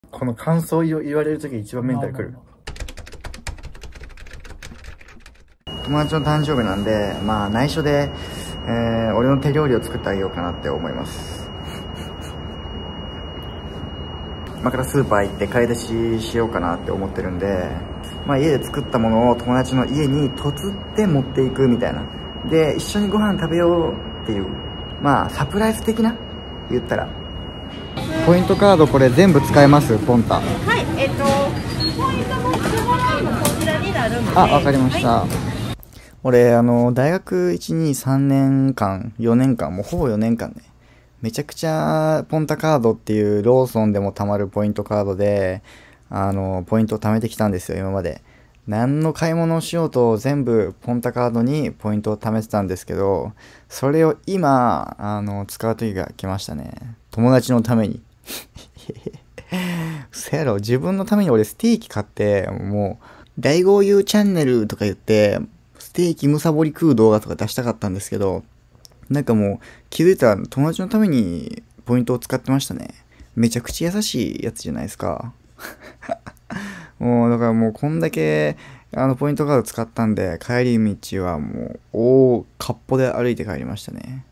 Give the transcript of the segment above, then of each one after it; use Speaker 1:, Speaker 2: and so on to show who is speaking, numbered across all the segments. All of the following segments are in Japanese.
Speaker 1: この感想を言われるとき一番メンタルくる。友達の誕生日なんで、まあ内緒で、俺の手料理を作ってあげようかなって思います。今からスーパー行って買い出ししようかなって思ってるんで、まあ家で作ったものを友達の家に嫁って持っていくみたいな。で、一緒にご飯食べようっていう、まあサプライズ的な言ったら。ポイントカードこれ全部使えます？ポンタ。はい、ポイントもしてもらうのこちらになるので。あ、わかりました。はい、俺、大学1、2、3年間、4年間、もうほぼ4年間ね。めちゃくちゃ、ポンタカードっていうローソンでも貯まるポイントカードで、ポイントを貯めてきたんですよ、今まで。何の買い物をしようと全部ポンタカードにポイントを貯めてたんですけど、それを今、使う時が来ましたね。友達のために。そやろ、自分のために俺ステーキ買って、もう、大豪遊チャンネルとか言って、ステーキむさぼり食う動画とか出したかったんですけど、なんかもう気づいたら友達のためにポイントを使ってましたね。めちゃくちゃ優しいやつじゃないですか。もうだからもうこんだけポイントカード使ったんで、帰り道はもうかっぽで歩いて帰りましたね。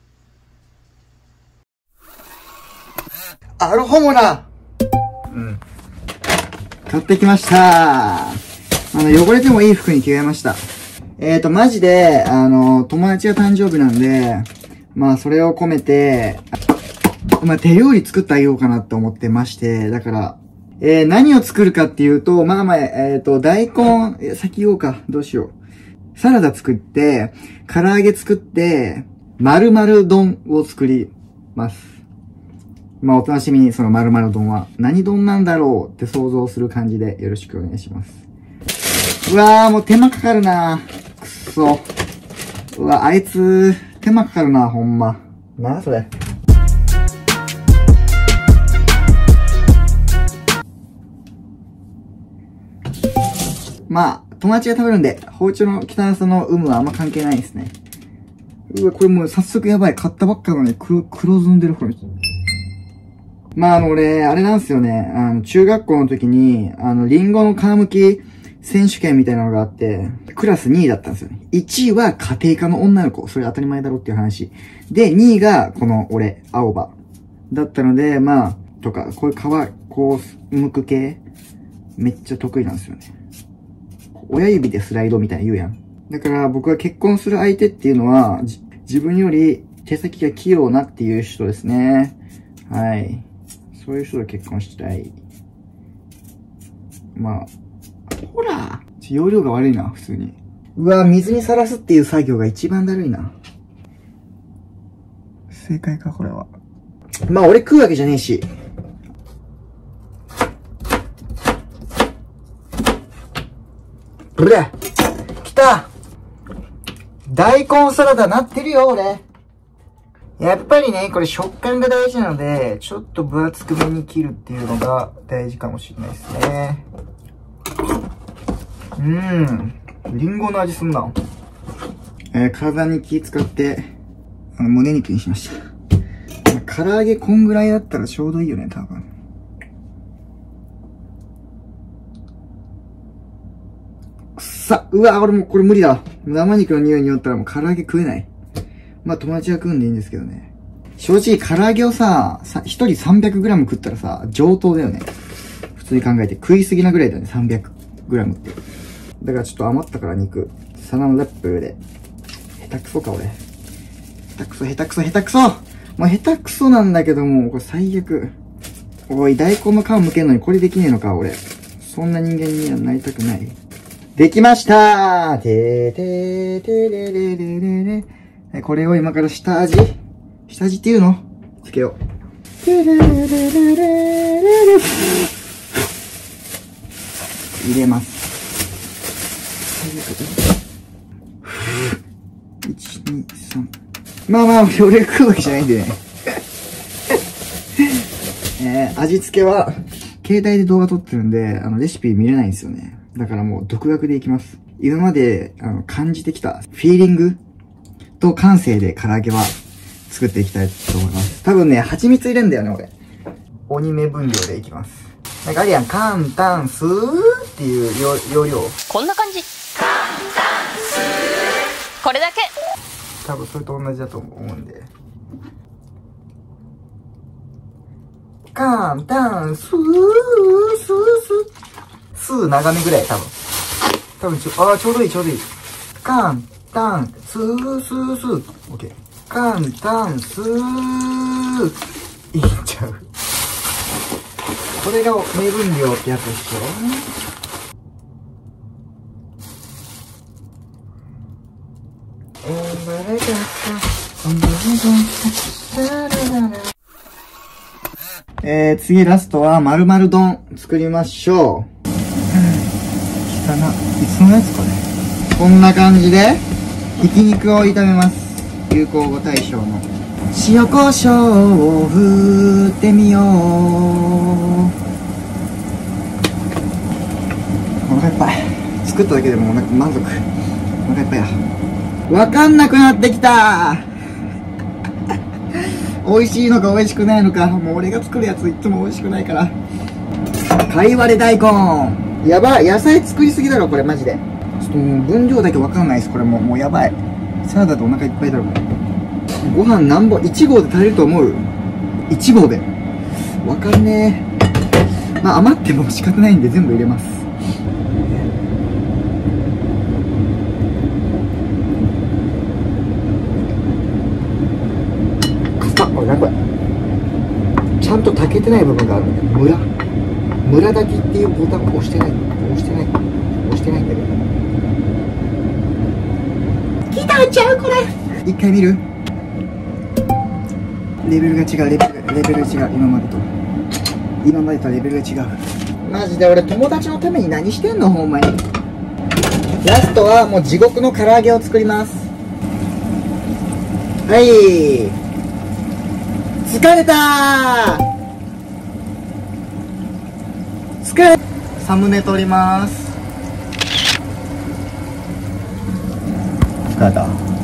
Speaker 1: アロホモラ、買ってきました。汚れてもいい服に着替えました。マジで、友達が誕生日なんで、まあ、それを込めて、まあ、手料理作ってあげようかなって思ってまして、だから、何を作るかっていうと、まあまあ、大根、先言おうか、どうしよう。サラダ作って、唐揚げ作って、丸々丼を作ります。まあ、お楽しみに、その丸々丼は。何丼なんだろうって想像する感じでよろしくお願いします。うわー、もう手間かかるな。くっそ。うわ、あいつ、手間かかるな、ほんま。なあ、それ。まあ、友達が食べるんで、包丁の汚さの有無はあんま関係ないですね。うわ、これもう早速やばい。買ったばっかなのに黒ずんでる、これ。まあ、俺、あれなんですよね。中学校の時に、リンゴの皮むき選手権みたいなのがあって、クラス2位だったんですよね。1位は家庭科の女の子。それ当たり前だろっていう話。で、2位が、この俺、青葉。だったので、まあ、とか、こういう皮、こう、剥く系、めっちゃ得意なんですよね。親指でスライドみたいな言うやん。だから僕が結婚する相手っていうのは、自分より手先が器用なっていう人ですね。はい。そういう人と結婚したい。まあ、ほら容量が悪いな、普通に。うわ、水にさらすっていう作業が一番だるいな。正解か、これは。まあ、俺食うわけじゃねえし。ブレ来た大根サラダなってるよ、俺。やっぱりね、これ食感が大事なので、ちょっと分厚くめに切るっていうのが大事かもしれないですね。リンゴの味すんな。体に気使って、胸肉にしました。唐揚げこんぐらいだったらちょうどいいよね、多分。くっさ、うわ、俺もうこれ無理だ。生肉の匂いによったらもう唐揚げ食えない。まあ友達が食うんでいいんですけどね。正直唐揚げをさ、1人 300g 食ったらさ、上等だよね。普通に考えて食いすぎなぐらいだよね、300g って。だからちょっと余ったから肉、サランラップで。下手くそか俺。下手くそ。もう下手くそなんだけども、これ最悪。おい、大根の皮剥けんのにこれできねえのか、俺。そんな人間にはなりたくない。できましたーてーてーてれれれれれ。これを今から下味っていうのつけよう。てれれれれれれ。入れます。1、2、3。まあまあ、俺が食うわけじゃないんでね。味付けは、携帯で動画撮ってるんで、レシピ見れないんですよね。だからもう独学でいきます。今まで、感じてきた、フィーリングと感性で唐揚げは作っていきたいと思います。多分ね、蜂蜜入れんだよね、俺。鬼目分量でいきます。 なんかあるやん、カンタンスーっていう要領。
Speaker 2: こんな感じ。カンタンスー。これだけ。
Speaker 1: 多分それと同じだと思うんで。カンタンスー、スースー。スー長めぐらい、多分ちょうどいい。カンタンスースースー。オッケー。カンタンスー。いいんちゃう。これが目分量ってやつですよ。次ラストは〇〇丼作りましょう。汚っ。いつのやつかね。こんな感じで、ひき肉を炒めます。流行語大賞の。塩コショウを振ってみよう。お腹いっぱい。作っただけでも満足。お腹いっぱいや。わかんなくなってきた。美味しいのか美味しくないのか。もう俺が作るやついつも美味しくないから。かいわれ大根。やばい。野菜作りすぎだろ、これマジで。ちょっともう分量だけわかんないです。これもうやばい。サラダとお腹いっぱいだろ。ご飯何本 ?1 合で足りると思う ?1 合で。わかんねえ。まあ余っても仕方ないんで全部入れます。これ何これ。ちゃんと炊けてない部分があるんだけど、ムラ炊きっていうボタンを押してないんだけど。来たんちゃうこれ。一回見る。レベルが違う、レベルが違う。今までとレベルが違う。マジで俺友達のために何してんのほんまに。ラストはもう地獄の唐揚げを作ります。はい、疲れたー。サムネ撮ります。疲れた。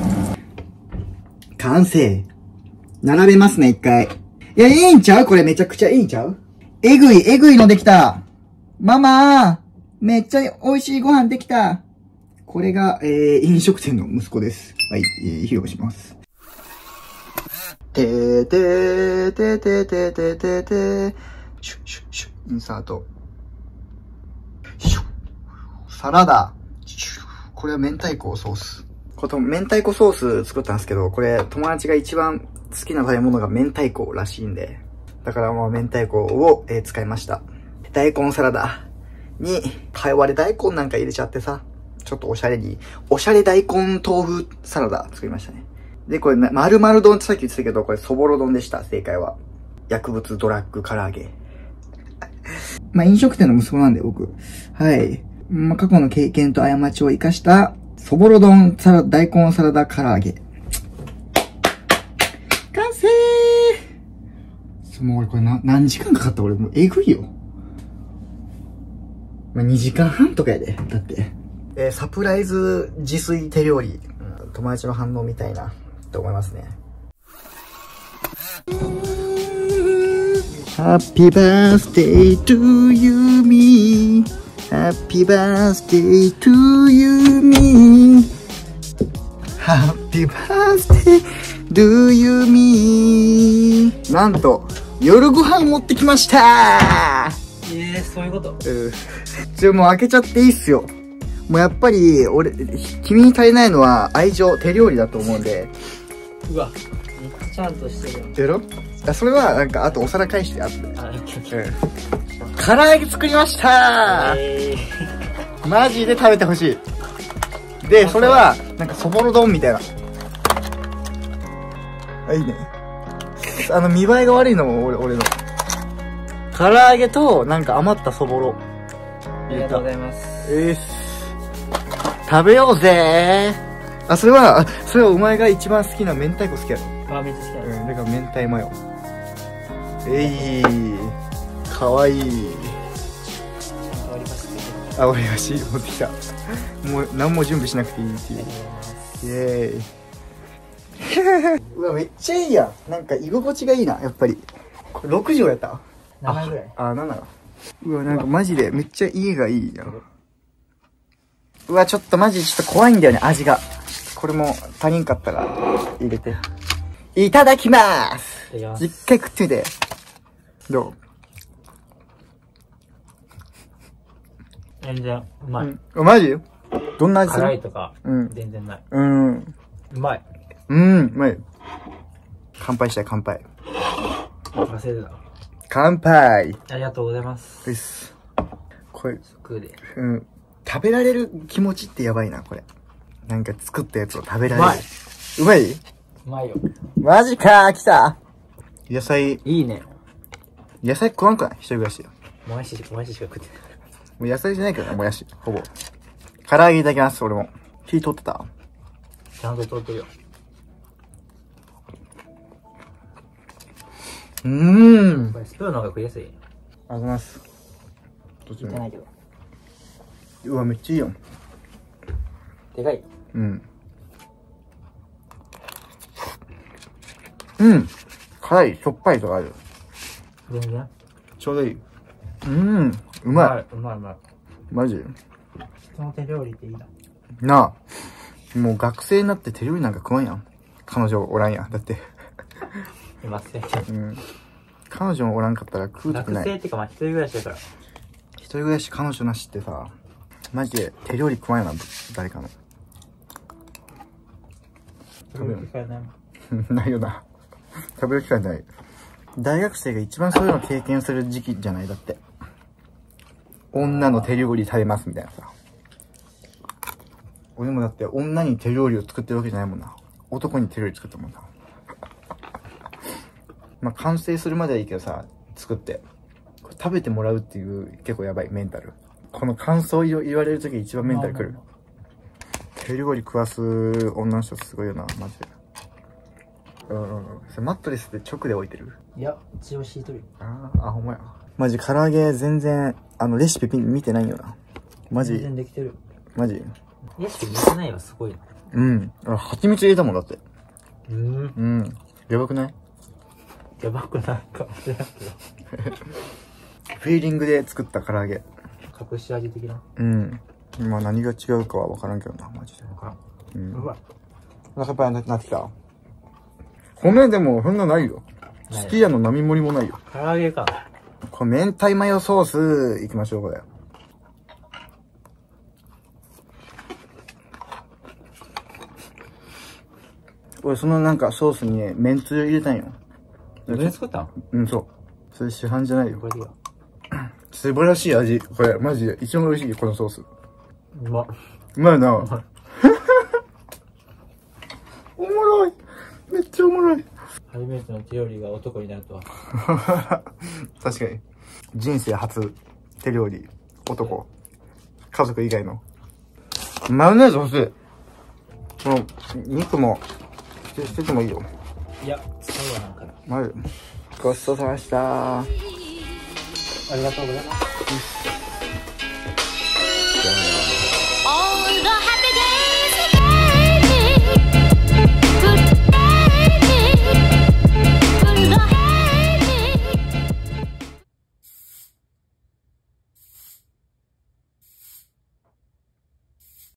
Speaker 1: 完成。並べますね、一回。いや、いいんちゃうこれめちゃくちゃいいんちゃう。えぐいのできた。ママめっちゃ美味しいご飯できた。これが、飲食店の息子です。はい、披露します。てーてーてーてーてーてーてーてー。シュッシュッシュッ。インサート。シュッ。サラダ。シュッ。これは明太子ソース。明太子ソース作ったんですけど、これ友達が一番好きな食べ物が明太子らしいんで、だからもう明太子を、使いました。大根サラダに、かいわれ大根なんか入れちゃってさ、ちょっとおしゃれ大根豆腐サラダ作りましたね。で、これ、〇〇丼ってさっき言ってたけど、これそぼろ丼でした、正解は。薬物ドラッグ唐揚げ。まあ、飲食店の息子なんで、僕。はい。まあ、過去の経験と過ちを生かした、そぼろ丼大根サラダ唐揚げ。完成ー。もう俺これ何時間かかった俺もうえぐいよ。まあ、2時間半とかやで。だって。サプライズ自炊手料理。友達の反応みたいな、って思いますね。Happy birthday to you me. Happy birthday to you me. Happy birthday to you me. なんと、夜ご飯持ってきましたー。
Speaker 3: そういうこと。
Speaker 1: もう開けちゃっていいっすよ。もうやっぱり、君に足りないのは愛情、手料理だと思うんで。
Speaker 3: うわ、めっちゃちゃんとしてるよ。
Speaker 1: やろ？それは、なんか、あとお皿返してあって。唐揚げ作りましたー、マジで食べてほしい。で、それは、なんかそぼろ丼みたいな。あ、いいね。見栄えが悪いのも俺の。唐揚げと、なんか余ったそぼろ。
Speaker 3: ありがとうございます。
Speaker 1: 食べようぜー。それはお前が一番好きな明太子好きやろ。
Speaker 3: めっちゃ好きなの。
Speaker 1: だから明太マヨ。かわいい。割り箸持ってきた。もう何も準備しなくていいっていう。イエーイ。うわ、めっちゃいいやん。なんか居心地がいいな、やっぱり。これ6畳やった？
Speaker 3: 7ぐらい。
Speaker 1: 7。 うわ、なんかマジでめっちゃ家がいいやん。うわ、ちょっとマジちょっと怖いんだよね、味が。これも足りんかったら入れて。いただきまーす。一回食ってみて。どう？
Speaker 3: 全然うまい。
Speaker 1: マジ？どんな味する？
Speaker 3: 辛いとか、全然ない。うまい。
Speaker 1: うまい。乾杯したい、乾杯。
Speaker 3: 忘れてた。
Speaker 1: 乾杯。
Speaker 3: ありがとうございます。
Speaker 1: です。これ、
Speaker 3: 食うで。
Speaker 1: 食べられる気持ちってやばいな、これ。なんか作ったやつを食べられる。うまい？
Speaker 3: うまいよ。
Speaker 1: マジかー、来た。野菜。
Speaker 3: いいね。
Speaker 1: 野菜食わんくない？一人暮らしよ。
Speaker 3: もやししか食ってない。
Speaker 1: もう野菜じゃないけどね、もやし。ほぼ。唐揚げいただきます、俺も。火通ってた？
Speaker 3: ちゃんと通ってるよ。これスプーンの方が食いやすい。
Speaker 1: ありがとうございます。どっちも。
Speaker 3: ないけど。
Speaker 1: うわ、めっちゃいいよ。
Speaker 3: でかい。
Speaker 1: 辛い、しょっぱいとかある。
Speaker 3: 全然。
Speaker 1: ちょうどいい。うまい。
Speaker 3: うまい。
Speaker 1: マジ？
Speaker 3: その手料理っていいな。
Speaker 1: なあ。もう学生になって手料理なんか食わんやん。彼女おらんやん。だって。
Speaker 3: いますね。
Speaker 1: 彼女もおらんかったら食うとくない。
Speaker 3: 学生ってか、まあ一人暮らしだから。
Speaker 1: 一人暮らし彼女なしってさ、マジで手料理食わんやな、誰かの。
Speaker 3: 食べる機会ないもん。
Speaker 1: ないよな。食べる機会ない。大学生が一番そういうの経験する時期じゃない？だって。女の手料理食べますみたいなさ。俺もだって女に手料理を作ってるわけじゃないもんな。男に手料理作ったもんな。まあ完成するまではいいけどさ、作って。食べてもらうっていう結構やばいメンタル。この感想を言われるとき一番メンタルくる。手料理食わす女の人すごいよな、マジで。それマットレスで直で置いてる？
Speaker 3: いや、一応敷いとるよ。
Speaker 1: ほんまや。マジ唐揚げ全然、レシピ見てないよな。マジ。
Speaker 3: 全然できてる。
Speaker 1: マジ？
Speaker 3: レシピ見てないわ、すごい。
Speaker 1: 蜂蜜入れたもんだって。やばくない？
Speaker 3: やばくないかもしれないけど。
Speaker 1: フィーリングで作った唐揚げ。
Speaker 3: 隠し味的な。
Speaker 1: まあ何が違うかは分からんけどな、マジで。
Speaker 3: 分からん。うわ。
Speaker 1: お腹いっぱいになってきた。米でもそんなないよ。すき家の並盛りもないよ。
Speaker 3: 唐揚げか。
Speaker 1: これ明太マヨソースいきましょう、これ。俺そのなんかソースにね、めんつゆ入れたんよ。
Speaker 3: 自分で作ったん？
Speaker 1: そう。それ市販じゃないよ。
Speaker 3: これでいいよ。
Speaker 1: 素晴らしい味。これ、マジで。一番美味しい、このソース。
Speaker 3: うまっ。
Speaker 1: うまいな。おもろい。めっちゃおもろい。
Speaker 3: 初めての手料理が男になるとは。
Speaker 1: 確かに。人生初、手料理、男。家族以外の。マヨネーズ欲しい。この、肉も、捨ててもいいよ。
Speaker 3: いや、そうなんかな。
Speaker 1: マジ。ごちそうさまでした。
Speaker 3: ありがとうございます。
Speaker 1: じゃあ